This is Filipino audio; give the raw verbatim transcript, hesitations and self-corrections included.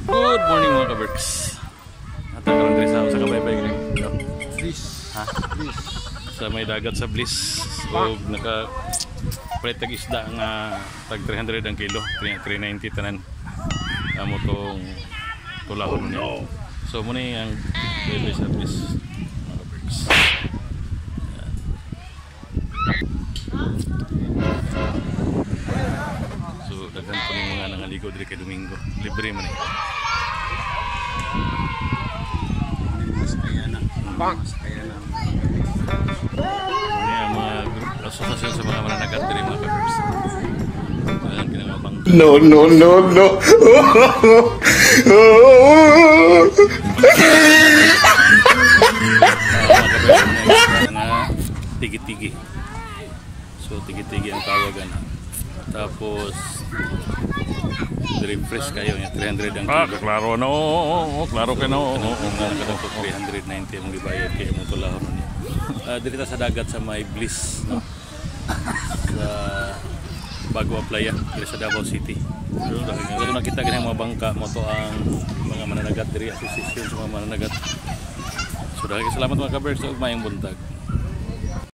Good morning mga ka-Berks. Natagalan rin sa sa kabaybay rin. Bliss. Ha? Bliss. Sa may dagat sa Bliss. So naka pretag isda nga tag three hundred ang kilo, three ninety tanan. Amo tong tulahon niya. So muna ang baybay sa Bliss mga ka-Berks. So daghan po ni mga nangaligo diri kay Domingo. Libre man eh. Mas kaya na. Mas kaya na. Ini ang mga asosasyon sa mga mananagat diri mga ka-Berks. Ang ginagawang No, no, no, no. mga tigi-tigi. So tigi-tigi ang tawagan. Tapos very fresh kayo niya three hundred ang kilo. Ah, klaro no. Klaro ka no. Nakatong three ninety ang gibayad kay mo tulahon niya. Uh, dito sa dagat sa may Bliss, no? Sa Bagua Playa, dito sa Davao City. So dito nakita ganyan mga bangka mo to ang mga mananagat diri, association sa mga mananagat. So dahil salamat mga ka-Berks, ug maayong buntag.